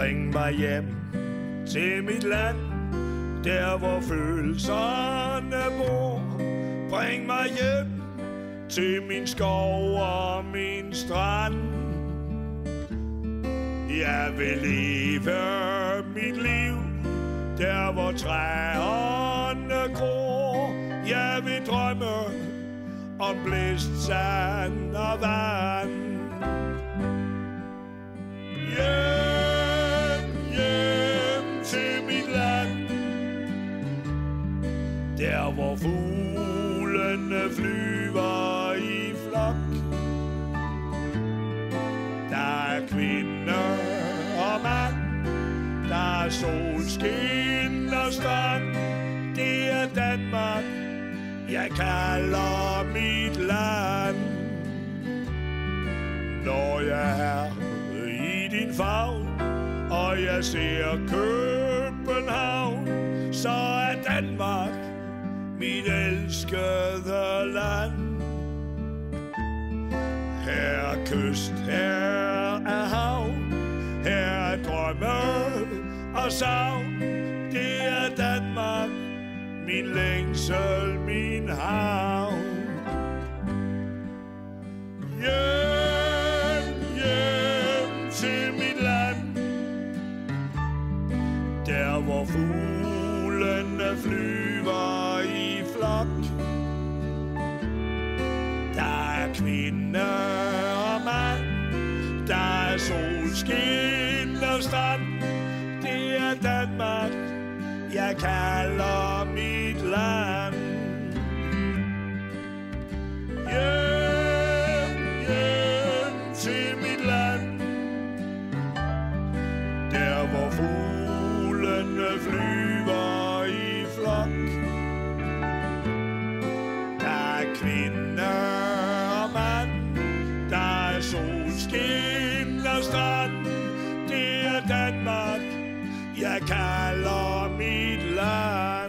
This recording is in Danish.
Bring mig hjem til mit land, der hvor følelserne bor. Bring mig hjem til min skov og min strand. Jeg vil leve mit liv, der hvor træerne gror. Jeg vil drømme om blæst sand og vand. Hjem, hjem til mit land, der hvor fuglene flyver i flok. Der er kvinder og mand, der er solskin og strand. Det er Danmark, jeg kalder mit land. Når jeg er i din favn, og jeg ser København, så er Danmark mit elskede land. Her er kyst, her er havn, her er drømme og savn. Det er Danmark, min længsel, min havn. Hjem, hjem til mit land, der hvor fuglene flyver i flok. Der er kvinder og mand, der er solskin og strand. Det er Danmark, jeg kalder mit land. Hjem, hjem til mit land, der hvor fuglene flyver i flok. Der er kvinder og mand, der er solskin og strand. Det er Danmark, jeg kalder mit land.